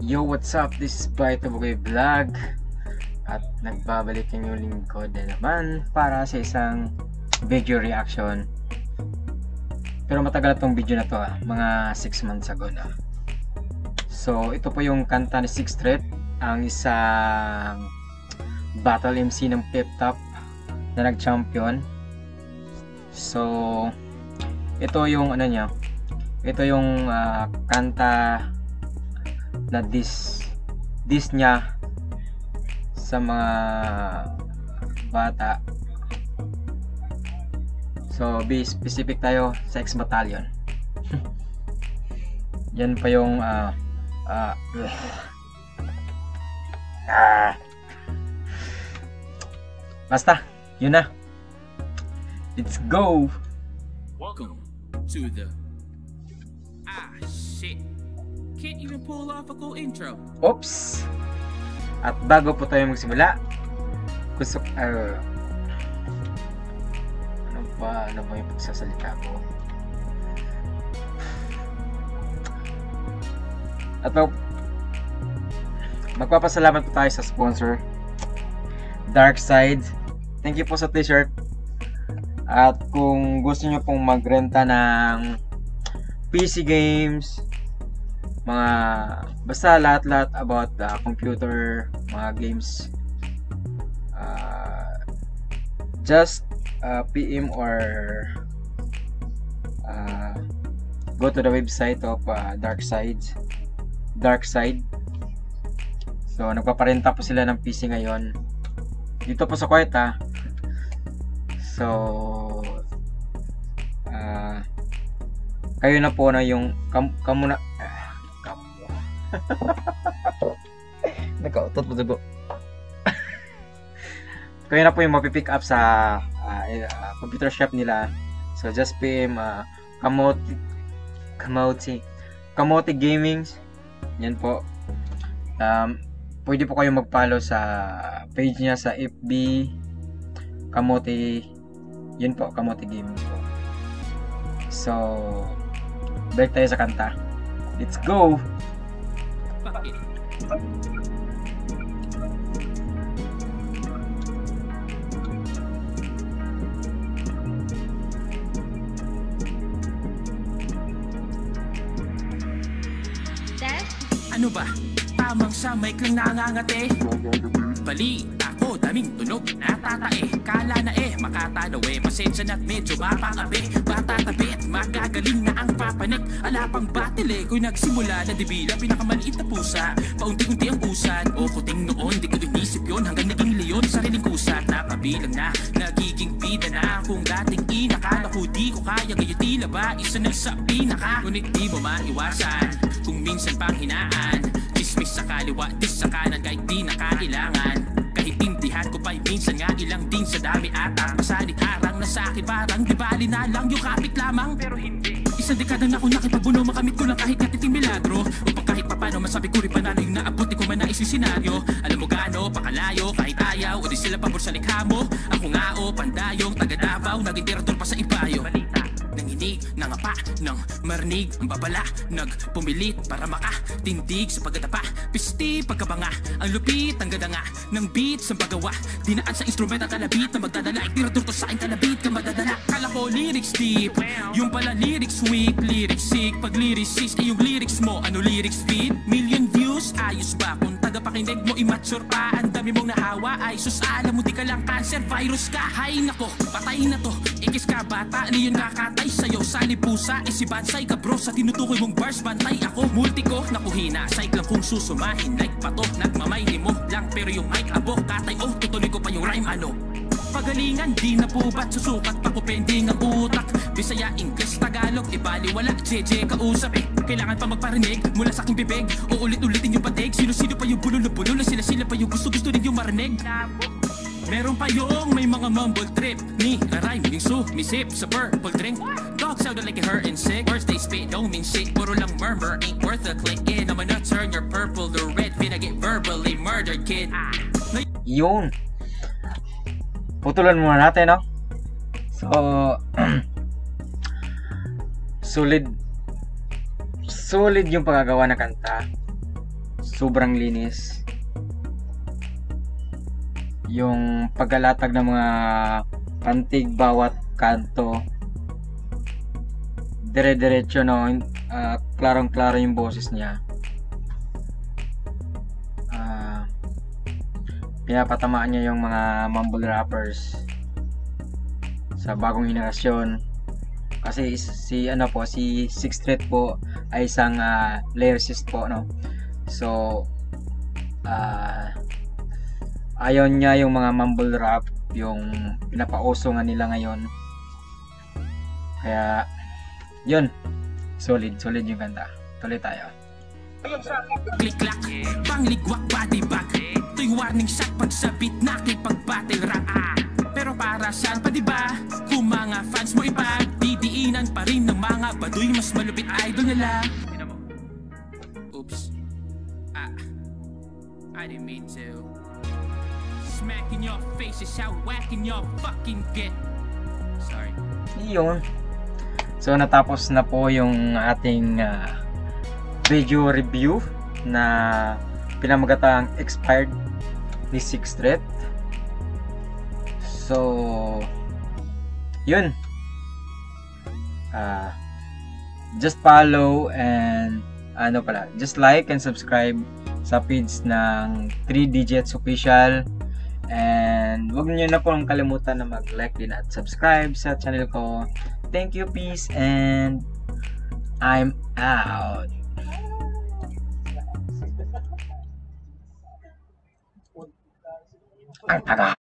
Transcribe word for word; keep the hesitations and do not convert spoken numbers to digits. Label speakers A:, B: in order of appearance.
A: Yo, what's up? This is Baito Bugay Vlog. At nagbabalik yung lingkod na naman para sa isang video reaction. Pero matagal na tong video na to, ah. Mga six months ago na. So ito po yung kanta ni Sixth Street, ang isang battle M C ng Flip Top na nag-champion. So ito yung ano niya, ito yung uh, kanta na dis dis niya sa mga bata. So be specific tayo sa X Battalion. Yan pa yung uh, uh, uh, basta yun na. Let's go.
B: Welcome to the ah shit. Can't even pull off a cool intro.
A: Oops. At bago po tayo magsimula, gusto uh, ano ba ano ba yung pagsasalita ko? At magpapasalamat po tayo sa sponsor, Dark Side. Thank you po sa t-shirt. At kung gusto nyo pong magrenta ng P C games, mga basta lahat-lahat about the computer, mga games, uh, just uh, P M or uh, go to the website of uh, Dark Side. Dark Side. So nagpaparenta po sila ng P C ngayon dito po sa Kuwait, ha. So uh, kayo na po na yung kam, kamu na uh, kamu nagkautot po dugo. Kayo na po yung mapipick up sa uh, uh, computer shop nila. So just P M uh, Kamote Kamote Kamote Gaming. Yan po. Um, pwede po kayo mag-follow sa page niya sa F B Kamote. Yun po, Kamote Gaming po. So balik tayo sa kanta. Let's go.
B: Ano ba? Tamang sa mic lang nangangate. Bali ako, daming tunog natatae. Kala na eh, makatanaw eh. Pasensya na't medyo mapakabe. Batatabi at magagaling na ang papanik. Ala pang battle eh, ko'y nagsimula na dibila. Pinakamaliit na pusa, paunti-unti ang usan. O kuting noon, di ko inisip yun. Hanggang naging leon, sariling kusa. Napabilang na, nagiging bida na. Kung dating inakala ko di ko kaya, ngayon tila ba isa na sa pinaka. Ngunit di mo maiwasan kung minsan pang hinaan. Chismis sa kaliwa, dis sa kanan, kahit di na kailangan. Kahit intindihan ko pa'y minsan nga ilang din sa dami ata. Masalit harang na sa'kin parang di bali na lang yung kapit lamang. Pero hindi, isang dekada na ako nakipagbuno, makamit ko lang kahit katiting milagro. Upang kahit papano masabi ko rin panalo yung naabot ko man na isang senaryo. Alam mo gaano, pakalayo, kahit ayaw, o di sila pabor sa likha mo. Ako nga o, pandayong, taga Davao, naging tirador pa sa ibayo. Nanginig, nangapa, nang marinig ang babala. Nagpumilit para makatindig sa pagdadapa. Pisti, pagkabanga, ang lupit, ang ganda nga ng beat sa paggawa. Dinaan sa instrument at kalabit na magdadala. Tirador to sa akin kalabit ka madadala. Kala ko lyrics deep, yung pala lyrics weak. Lyrics sick, pag lyricist ay yung lyrics mo. Ano lyrics feed? Million views, ayos ba? Kung tagapakinig mo immature pa, ang dami mong nahawa. Ay sus, alam mo di ka lang cancer, virus ka. Hay nako, patay na to. Ikis ka bata, niyon kakatay sa'yo. Sali pusa, eh si Bansay ka bro. Sa tinutukoy mong bars, bantay ako. Multi ko, nakuhina, psych lang kung susumahin. Like pato, nagmamayli mo lang. Pero yung mic abok, katay, oh, tutuloy ko pa yung rhyme, ano? Pagalingan, di na po ba't susukat pa ko pending ang utak. Bisaya, English, Tagalog, ibali wala, J J kausap eh. Kailangan pa magparinig mula sa aking bibig. Uulit-ulitin yung patig, sino-sino pa yung bulol-bulol. Sila-sila pa yung gusto-gusto rin yung marinig. Meron pa yung may mga mumble trip. Ni na-rhyme yung sumisip sa purple drink. Dog sounded like it hurt and sick. Words they spit don't mean shit. Puro lang murmur, ain't worth a click in. I'm gonna turn your purple to red. Finna get verbally murdered, kid.
A: Yun. Putulan muna natin, no? So solid solid yung paggawa ng kanta. sobrang linis. Yung paggalatag ng mga pantig bawat kanto, dire-diretso, no, uh, klarong-klaro yung boses niya. Uh, pinapatamaan niya yung mga mumble rappers sa bagong henerasyon. Kasi si ano po, si Sixth Street po ay isang uh, lyricist po, no. So uh, ayaw niya yung mga mumble rap, yung pinapauso nga nila ngayon. Kaya yun, solid, solid yung kanta. Tuloy tayo.
B: Click-clack, pangligwak, body bag. Ito'y warning shot pagsabit na kipag-battle rap. Pero para saan pa diba? Kung mga fans mo ipagdidiinan pa rin ng mga baduy, mas malupit idol nila. Oops. Ah, I didn't mean to. Smack in your face is how whack in your fucking get. Sorry.
A: Yun. So natapos na po yung ating uh, video review na pinamagatang Expired ni Sixth Street. So yun. Uh, just follow and ano pala, just like and subscribe sa page ng three Digits Official. And huwag niyo na pong kalimutan na mag-like din at subscribe sa channel ko. Thank you, peace, and I'm out. Ang taga.